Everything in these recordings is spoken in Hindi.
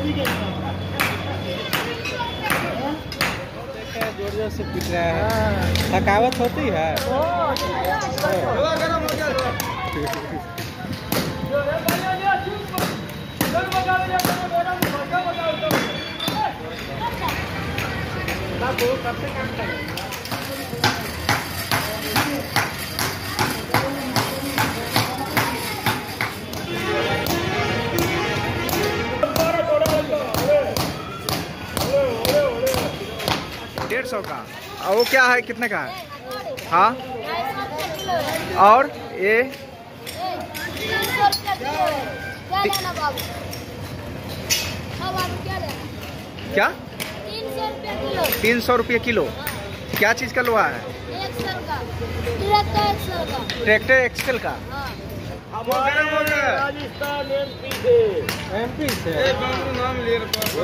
जोर जोर से पीट रहा है, थकावट होती है। ₹150 का। और वो क्या है, कितने का है? हाँ, और ये 300 रुपये किलो। क्या चीज़ का लोहा है? ट्रैक्टर एक्सेल का। राजस्थान एमपी से नाम ले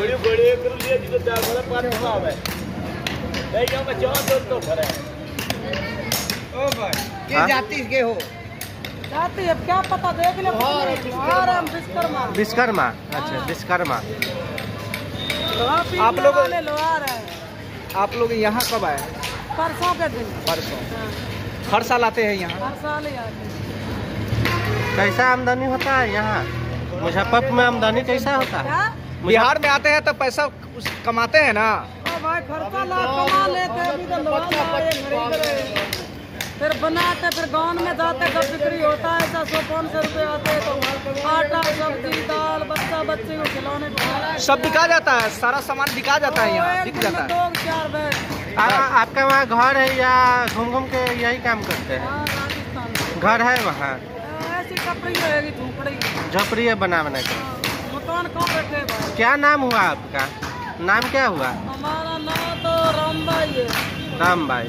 जाति के हो जाति, अब क्या पता, देख लो। विश्वकर्मा। अच्छा, विश्वकर्मा। आप लोग यहाँ कब आए? परसों के दिन। परसों। हर साल आते हैं यहाँ? हर साल ही आते हैं। कैसा आमदनी होता है यहाँ? मुजफ्फरपुर में आमदनी कैसा होता है? बिहार में आते हैं तो पैसा कमाते हैं ना? भाई खर्चा ला कमा लेते हैं, फिर बनाते, फिर गाँव में जाते, जब बिक्री होता है 100-500 रुपये आते हैं, तो आटा, सब्जी, दाल, बच्चा बच्चे को खिलौने सब बिका जाता है, सारा सामान बिका जाता है यहाँ, बिक जाता है। 2-4 बैग। आपका वहाँ घर है या घूम घूम के यही काम करते हैं? राजस्थान घर है वहाँ? ऐसी कपड़ी रहेगी, झोपड़ी झोपड़ी है बना के। मकान कहाँ बैठे भाई? क्या नाम हुआ आपका? नाम क्या हुआ? हमारा नाम तो रामबाई है। रामबाई।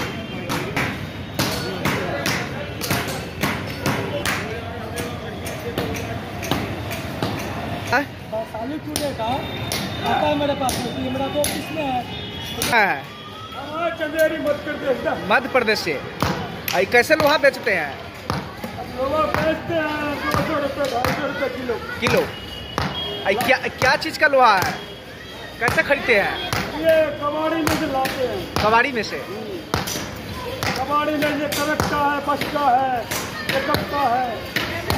मेरे पास मेरा तो किसमें है? चंदेरी मध्य प्रदेश से। कैसे लोहा बेचते हैं? लोहा बेचते हैं 200 रुपये 250 रुपये किलो। क्या चीज़ का लोहा है? कैसे खरीदते हैं? ये कबाड़ी में से लाते हैं। कबाड़ी में से? कबाड़ी में ये करक का है, बस का है, पिकअप का है।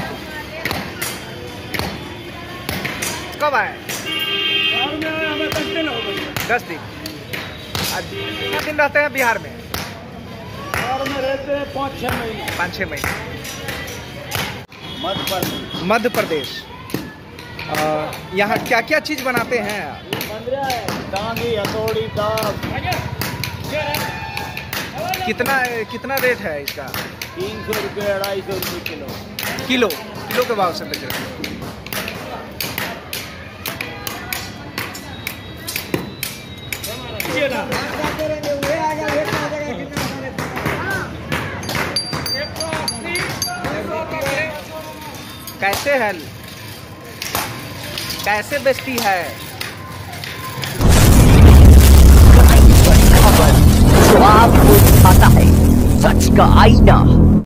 कब आए? में आए हमें 10 दिन हो गए। 10 दिन। कितने दिन रहते हैं बिहार में? बिहार में रहते हैं 5-6 महीने। 5-6 महीने। मध्य प्रदेश। यहाँ क्या क्या चीज़ बनाते हैं? डांगी, हथौड़ी, दाब। कितना रेट है इसका? 300 रुपये 250 रुपये किलो के भाव से बेच रहे हैं। कैसे है, कैसे बेचती है? आपको पता है सच का आईना।